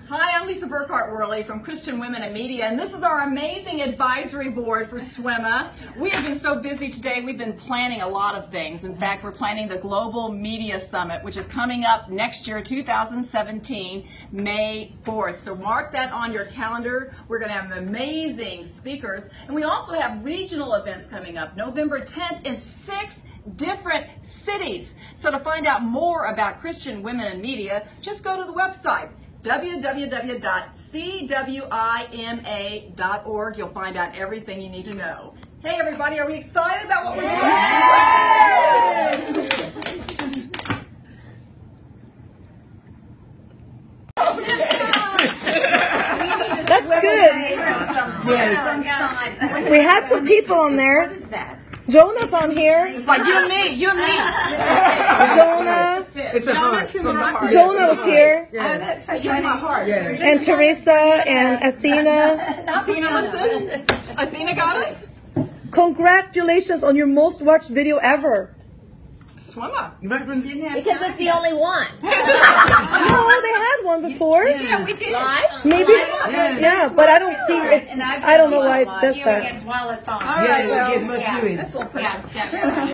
Hi, I'm Lisa Burkhart-Worley from Christian Women in Media, and this is our amazing advisory board for SWMA. We have been so busy today, we've been planning a lot of things. In fact, we're planning the Global Media Summit, which is coming up next year, 2017, May 4th. So mark that on your calendar. We're going to have amazing speakers, and we also have regional events coming up, November 10th in 6 different cities. So to find out more about Christian Women in Media, just go to the website, www.cwima.org. You'll find out everything you need to know. Hey everybody, are we excited about what we're doing? That's good. We had some people on there. What is that? Jonah's on here. It's like you and me, you and me. Jonah. It's a heart. Jonah was here. Oh, that's so funny. Yeah. And Teresa and Athena. Athena, listen. Athena got us? Congratulations on your most watched video ever. SWMA. Because it's the only one. No, they had one before. Yeah, we did. Live? Maybe. Yeah, but I don't see it. I don't know why it says that. While it's on. All right, Yeah, well, it gets much viewing. that's a little pressure.